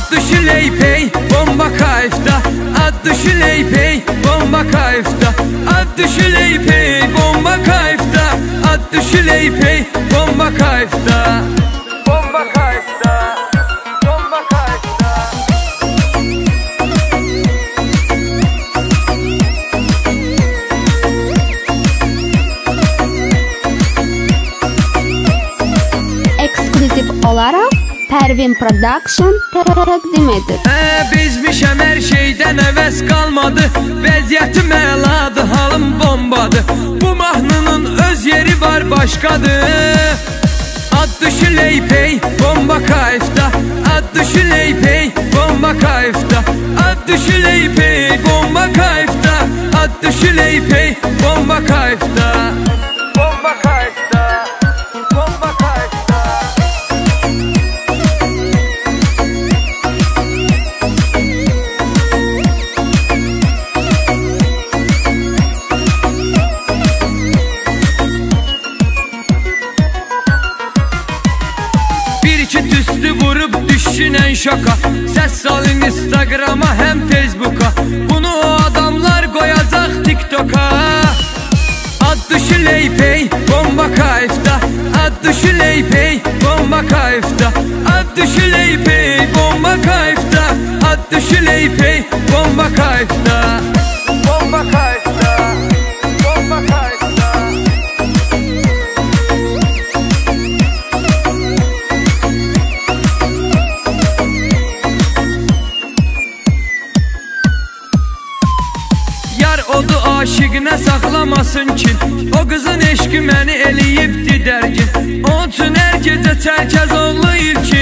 Ad düşü leypey, bomba kayıfta. Ad düşü leypey, bomba kayıfta. Ad düşü leypey, bomba kayıfta. Ad düşü leypey, bomba kayıfta. Bomba kayıfta, bomba kayıfta. Ekskluziv olarak Pervin Production təqdim edir. Bezmişəm hər şeydən əvəz qalmadı. Vəziyyətim əladır, halım bombadır. Bu mahnının öz yeri var başqadır. Ad düşü leypey, bomba kayıfta. Ad düşü leypey, bomba kayıfta. Ad düşü leypey, bomba kayıfta. Ad düşü leypey, bomba kayıfta. Bomba kayıfta, bomba kayıfta. Üstü vurup düşünen şaka. Ses salın Instagram'a hem Facebook'a. Bunu o adamlar koyacak TikTok'a. Ad düşü leypey, bomba kayıfta. Ad düşü leypey, bomba kayıfta. Ad düşü leypey, bomba kayıfta. Ad düşü leypey, bomba kayıfta. Bomba kayıfta, bomba kayıfta. Yar odu aşıqına saxlamasın ki. O qızın eşqi məni eləyibdi dərgin. Onun üçün hər gecə çərkəz oluyur ki.